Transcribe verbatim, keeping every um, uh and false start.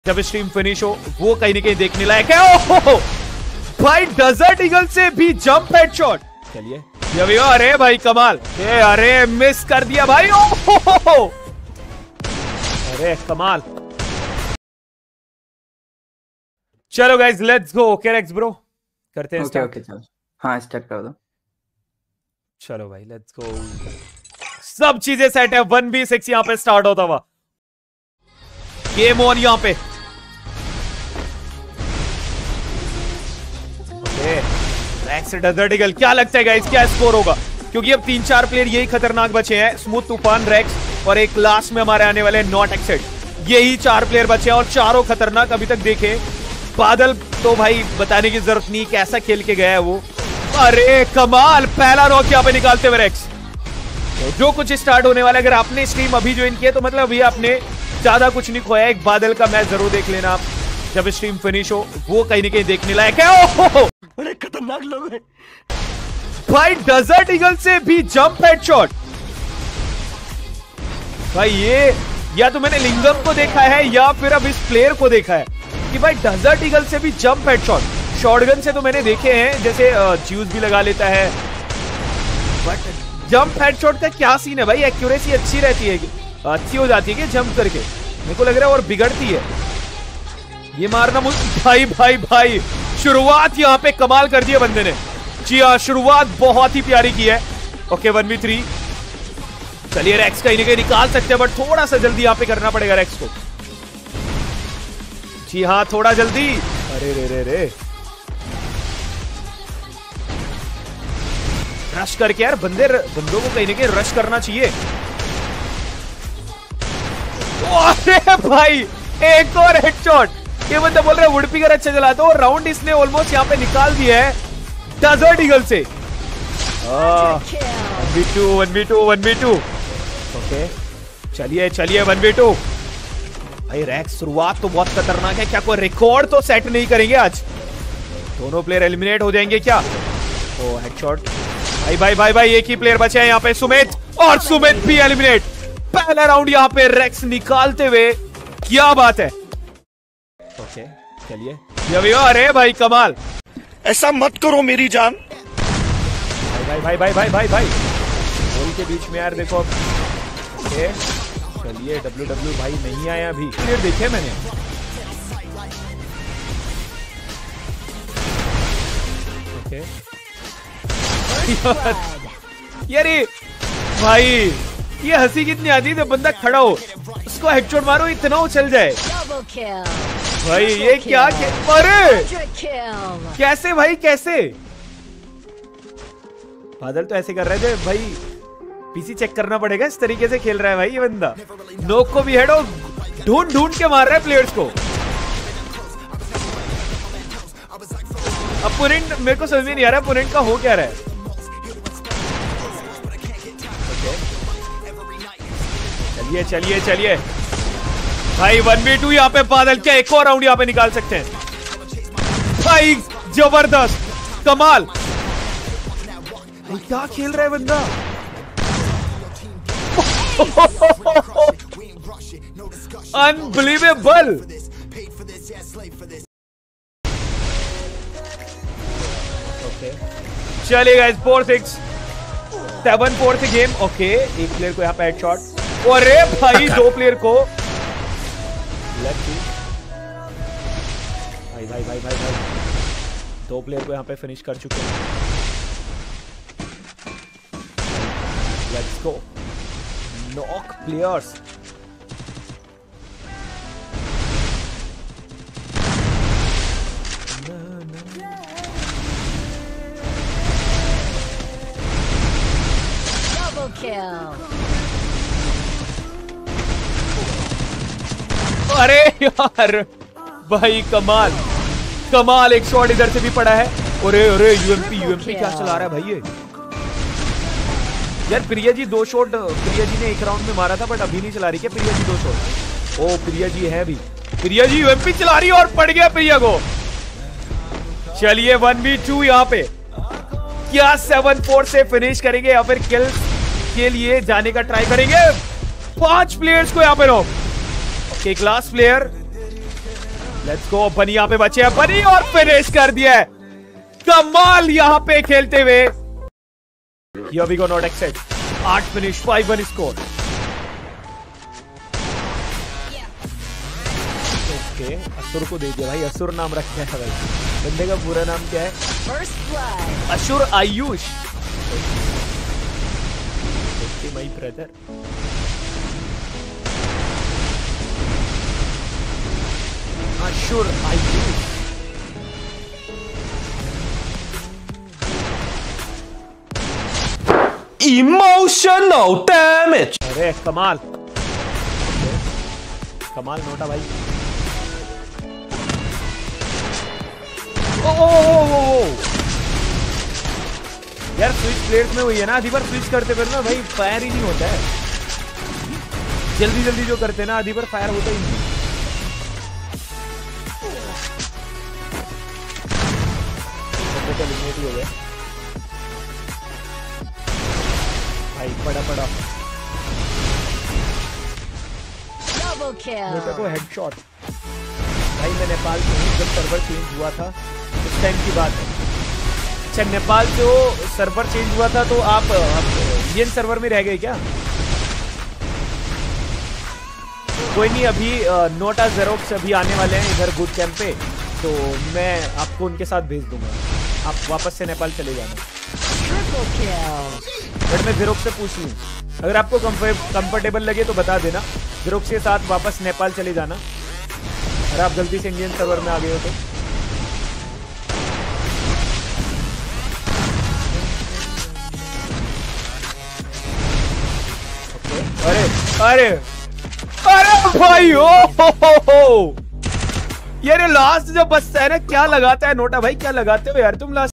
जब stream finish हो वो कहीं ना कहीं देखने लायक है। ओहो भाई डेजर्ट ईगल से भी जंप हेडशॉट। चलिए ये अरे भाई कमाल, ये अरे मिस कर दिया भाई। ओहो अरे कमाल। चलो guys let's go. Okay Rex bro करते हैं स्टार्ट। ओके चलो हाँ स्टार्ट कर दो। चलो भाई लेट्स गो। सब चीजें सेट है। वन बी सिक्स यहाँ पे स्टार्ट होता हुआ। गेम ऑन यहाँ पे। रेक्स डेजर्ट ईगल, क्या लगता है गाइस क्या स्कोर होगा? क्योंकि अब तीन चार प्लेयर यही खतरनाक बचे हैं। स्मूथ, तूफान, रेक्स और एक लास्ट में हमारे आने वाले नॉट एक्सेड। यही चार प्लेयर बचे हैं और चारों खतरनाक अभी तक देखे। बादल तो भाई बताने की जरूरत नहीं, कैसा खेल के गया है वो। अरे कमाल, पहला नॉक यहाँ पे निकालते हुए रेक्स। तो जो कुछ स्टार्ट होने वाला है, अगर आपने स्ट्रीम अभी ज्वाइन किया तो मतलब अभी आपने ज्यादा कुछ नहीं खोया। एक बादल का मैच जरूर देख लेना आप जब स्ट्रीम फिनिश हो, वो कहीं ना कहीं देखने लायक है। ओहो बड़े खतरनाक लोग हैं भाई। डेजर्ट ईगल से भी जंप हेडशॉट। भाई ये या तो मैंने लिंगम को देखा है या फिर अब इस प्लेयर को देखा है कि भाई डेजर्ट ईगल से भी जंप हेडशॉट। शॉटगन से तो मैंने देखे हैं, जैसे ज्यूस भी लगा लेता है, बट जंप हेडशॉट का क्या सीन है भाई? एक्यूरेसी अच्छी रहती है, अच्छी हो जाती है कि जंप करके? मेरे को लग रहा है और बिगड़ती है ये मारना। भाई भाई भाई शुरुआत यहाँ पे कमाल कर दी है बंदे ने। जी हाँ, शुरुआत बहुत ही प्यारी की है। Okay one v three. चलिए रेक्स कहीं ना कहीं निकाल सकते हैं, बट थोड़ा सा जल्दी यहाँ पे करना पड़ेगा रेक्स को। जी हाँ थोड़ा जल्दी। अरे रे रे रे रश करके यार, बंदे बंदों को कहीं ना कहीं रश करना चाहिए। अरे भाई एक और हेडशॉट। ये बंदा बोल रहा है वुडपिकर अच्छा चलाता है और राउंड इसने ऑलमोस्ट यहाँ पे निकाल दिया है डेजर्ट ईगल से। One v two one v two one v two. Okay चलिए चलिए वन वी टू। भाई रेक्स शुरुआत तो बहुत खतरनाक है। क्या कोई रिकॉर्ड तो सेट नहीं करेंगे आज? दोनों प्लेयर एलिमिनेट हो जाएंगे क्या? Oh headshot. भाई भाई भाई भाई एक ही प्लेयर बचे हैं यहाँ पे, सुमित, और सुमित भी एलिमिनेट। पहला राउंड यहाँ पे रेक्स निकालते हुए, क्या बात है। ओके चलिए ये अरे भाई कमाल। ऐसा मत करो मेरी जान। भाई भाई भाई भाई भाई भाई गोल के बीच में यार देखो। ओके चलिए डब्ल्यू डब्ल्यू भाई नहीं आया अभी, प्लेयर देखे मैंने। ओके यार ये भाई ये हंसी कितनी आती है जब बंदा खड़ा हो, उसको हेडशॉट मारो इतना उछल जाए। भाई ये क्या, अरे कैसे भाई कैसे? बादल तो ऐसे कर रहे थे भाई, पीसी चेक करना पड़ेगा। इस तरीके से खेल रहा है भाई ये बंदा। नोक को भी हेड ढूंढ ढूंढ के मार रहा है प्लेयर्स को। अपोनेंट मेरे को समझ में नहीं आ रहा है अपोनेंट का हो क्या रहा है। चलिए चलिए चलिए भाई वन बी टू यहाँ पे बादल। क्या एक और राउंड यहाँ पे निकाल सकते हैं भाई? जबरदस्त कमाल। क्या खेल रहा है बंदा। अनबिलीवेबल। ओके चलिए guys four six seven four से गेम। ओके एक प्लेयर को यहाँ पे हेडशॉट। अरे भाई दो प्लेयर को भाई भाई भाई भाई भाई दो प्लेयर को यहाँ पे फिनिश कर चुके हैं। Let's go knock players. Double kill. अरे यार भाई कमाल कमाल। एक शॉट इधर से भी पड़ा है। अरे अरे यूएमपी यूएमपी क्या चला रहा है भाई ये यार। प्रिया जी दो शॉट प्रिया जी ने एक राउंड में मारा था, बट अभी नहीं चला रही क्या प्रिया जी दो शॉट? ओ प्रिया जी है भी, प्रिया जी यूएमपी चला रही है और पड़ गया प्रिया को। चलिए वन बी टू यहाँ पे। क्या सेवन फोर से फिनिश करेंगे या फिर किल के लिए जाने का ट्राई करेंगे? पांच प्लेयर्स को यहाँ पे नॉक। एक लास्ट प्लेयर लेट्स गो। बनी यहाँ पे बचे हैं, बनी और फिनिश कर दिया है। कमाल यहाँ पे खेलते हुए। Here we go, not accept. आठ finish, five one score. Okay, असुर को दे दिया भाई। असुर नाम रखा है भाई। बंदे का पूरा नाम क्या है? असुर आयुष। Okay my brother. असुर आयुष। Emotional damage. अरे कमाल, कमाल नोटा भाई। ओ, ओ, ओ, ओ, ओ। यार स्विच प्लेयर्स में वही है ना, आधी बार स्विच करते फिर ना भाई फायर ही नहीं होता है। जल्दी जल्दी जो करते ना आधी बार फायर होता ही नहीं। एलिमिनेट हो गया भाई। पड़ा पड़ा मेरे को हेडशॉट भाई। मैं नेपाल से हूँ, जब सर्वर चेंज हुआ था उस टाइम की बात है। अच्छा, नेपाल से वो सर्वर चेंज हुआ था तो आप इंडियन सर्वर में रह गए क्या? कोई नहीं, अभी नोटा जेरोक्स अभी आने वाले हैं इधर बूट कैंप पे, तो मैं आपको उनके साथ भेज दूंगा। आप वापस से नेपाल चले जाना। बट मैं जेरोक्स से पूछ लूँ, अगर आपको कंफर्टेबल लगे तो बता देना। जेरोक्स के साथ वापस नेपाल चले जाना अगर आप गलती से इंडियन सर्वर में आ गए हो तो। अरे अरे अरे भाई, ओ हो हो हो। यार लास्ट जब बचता है ना, क्या लगाता है नोटा भाई, क्या लगाते हो यार तुम लास्ट।